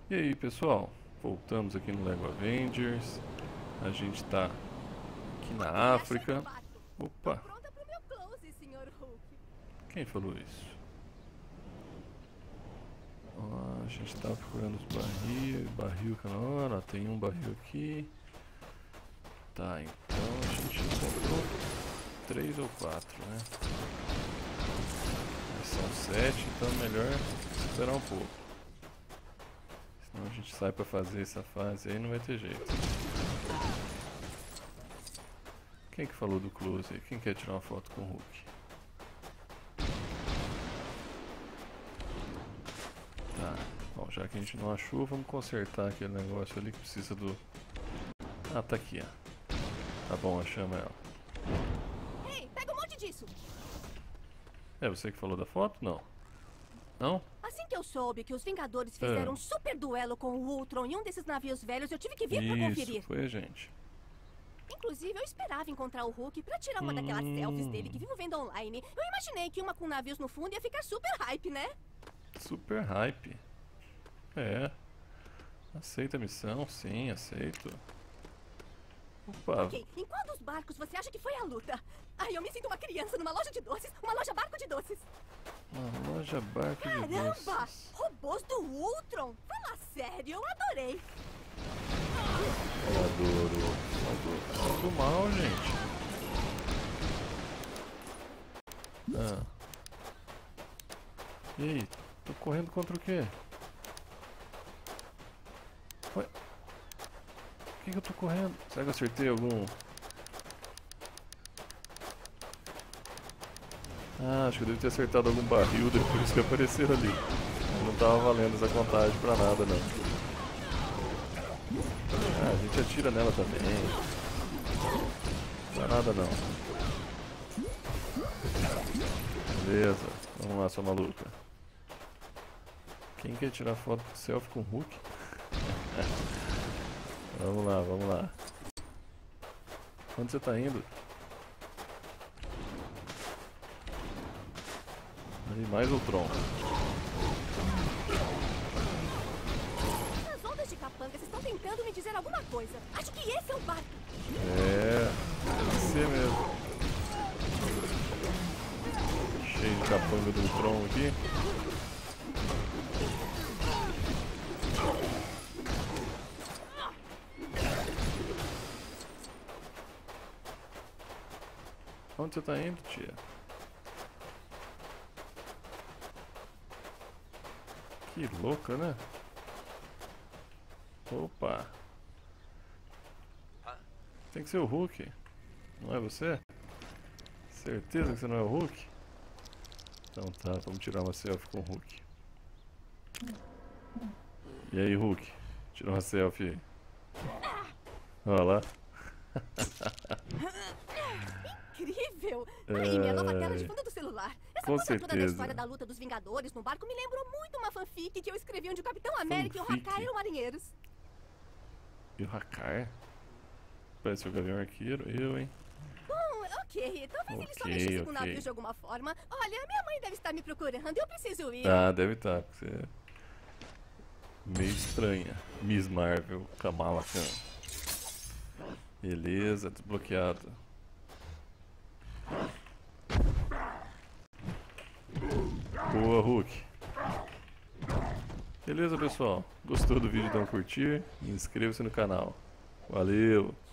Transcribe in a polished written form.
E aí pessoal, voltamos aqui no Lego Avengers. A gente tá aqui na África. Opa, Pronta pro meu close, Sr. Hulk. quem falou isso? Ó, a gente tá procurando os barril que na hora, ó, tem um barril aqui. Tá, então a gente encontrou 3 ou 4, né? Mas são 7, então é melhor esperar um pouco. Senão a gente sai pra fazer essa fase aí, não vai ter jeito. Quem que falou do close aí? Quem quer tirar uma foto com o Hulk? Tá, bom, já que a gente não achou, vamos consertar aquele negócio ali que precisa do... Ah, tá aqui, ó. Tá bom, achamos ela. Ei, pega um monte disso. É você que falou da foto? Não. Não? Assim que eu soube que os Vingadores fizeram um super duelo com o Ultron em um desses navios velhos, eu tive que vir pra conferir. Isso, foi a gente. Inclusive, eu esperava encontrar o Hulk pra tirar uma daquelas selfies dele que vivo vendo online. Eu imaginei que uma com navios no fundo ia ficar super hype, né? Super hype. É. Aceita a missão? Sim, aceito. Opa. Ok, em qual dos barcos você acha que foi a luta? Ai, eu me sinto uma criança numa loja de doces, uma loja barco de doces. Uma loja barco de Caramba! doces. Robôs do Ultron? Fala sério, eu adorei. Adoro. Do mal, gente. Ah. E aí? Tô correndo contra o quê? Ué? Por que eu tô correndo? Será que eu acertei algum... Ah, acho que eu devo ter acertado algum barril, por isso que apareceram ali. Não tava valendo essa contagem pra nada, não. Ah, a gente atira nela também. Não dá nada, não. Beleza, vamos lá, sua maluca. Quem quer tirar foto de selfie com o Hulk? Vamos lá, vamos lá. Onde você tá indo? Ali, mais o Tron. As ondas de capangas estão tentando me dizer alguma coisa. Acho que esse é o barco. É, deve ser mesmo. Cheio de capanga do Tron aqui. Onde você tá indo, tia? Que louca, né? Opa! Tem que ser o Hulk. Não é você? Certeza que você não é o Hulk? Então tá, vamos tirar uma selfie com o Hulk. E aí, Hulk? Tira uma selfie aí. Olha lá. Incrível! Aí, minha nova tela de fundo do celular. Essa Com coisa toda da certeza. história da luta dos Vingadores no barco me lembrou muito uma fanfic que eu escrevi onde o Capitão América e o Fanfic? Hawkeye eram marinheiros. E o Hakar? Parece o Gavião Arqueiro, eu, hein? Bom, ok. Talvez ele só Ok, mexesse com ok. navios de alguma forma. Olha, minha mãe deve estar me procurando. Eu preciso ir. Ah, deve estar, porque você é meio estranha. Miss Marvel, Kamala Khan. Beleza, desbloqueado. Boa, Hulk. Beleza, pessoal? Gostou do vídeo? Dá um curtir e inscreva-se no canal. Valeu!